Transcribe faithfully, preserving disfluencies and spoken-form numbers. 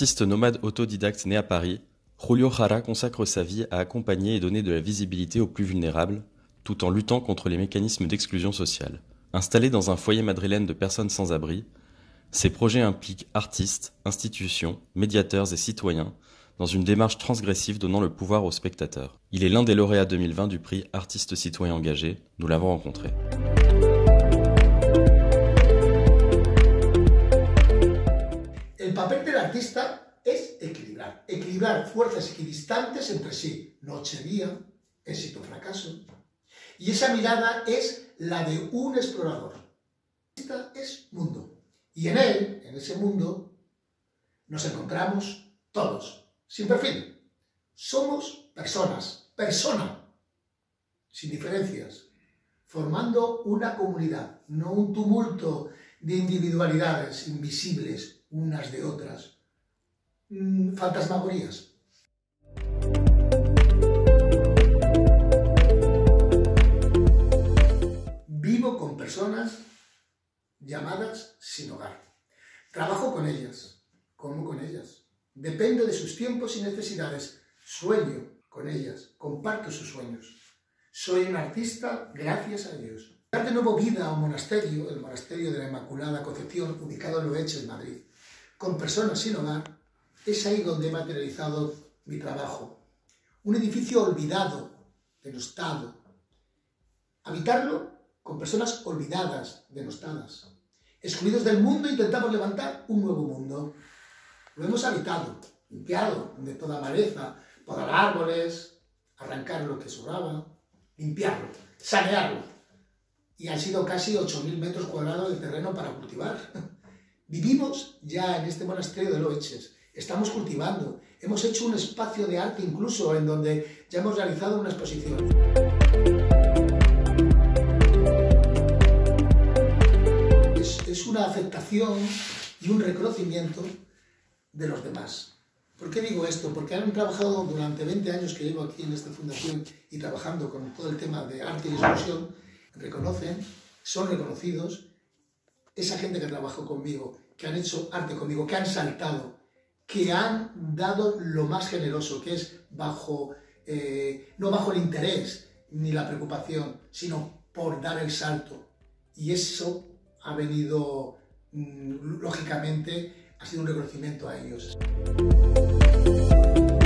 Artiste nomade autodidacte né à Paris, Julio Jara consacre sa vie à accompagner et donner de la visibilité aux plus vulnérables, tout en luttant contre les mécanismes d'exclusion sociale. Installé dans un foyer madrilène de personnes sans abri, ses projets impliquent artistes, institutions, médiateurs et citoyens dans une démarche transgressive donnant le pouvoir aux spectateurs. Il est l'un des lauréats deux mille vingt du prix Artiste citoyen engagé, nous l'avons rencontré. El papel del artista es equilibrar, equilibrar fuerzas equidistantes entre sí, noche-día, éxito-fracaso. Y esa mirada es la de un explorador. El artista es mundo. Y en él, en ese mundo, nos encontramos todos, sin perfil. Somos personas, persona, sin diferencias, formando una comunidad, no un tumulto de individualidades invisibles unas de otras, mm, fantasmagorías. Vivo con personas llamadas sin hogar. Trabajo con ellas, como con ellas. Dependo de sus tiempos y necesidades. Sueño con ellas, comparto sus sueños. Soy un artista gracias a Dios. Dar de nuevo vida a un monasterio, el monasterio de la Inmaculada Concepción, ubicado en Loeche, en Madrid, con personas sin hogar, es ahí donde he materializado mi trabajo. Un edificio olvidado, denostado. Habitarlo con personas olvidadas, denostadas. Excluidos del mundo, intentamos levantar un nuevo mundo. Lo hemos habitado, limpiado de toda maleza, podar árboles, arrancar lo que sobraba, limpiarlo, sanearlo. Y han sido casi ocho mil metros cuadrados de terreno para cultivar. Vivimos ya en este monasterio de Loeches, estamos cultivando, hemos hecho un espacio de arte incluso en donde ya hemos realizado una exposición. Es, es una aceptación y un reconocimiento de los demás. ¿Por qué digo esto? Porque han trabajado durante veinte años que llevo aquí en esta fundación y trabajando con todo el tema de arte y exclusión, reconocen, son reconocidos, esa gente que trabajó conmigo, que han hecho arte conmigo, que han saltado, que han dado lo más generoso, que es bajo, eh, no bajo el interés ni la preocupación, sino por dar el salto. Y eso ha venido, mmm, lógicamente, ha sido un reconocimiento a ellos.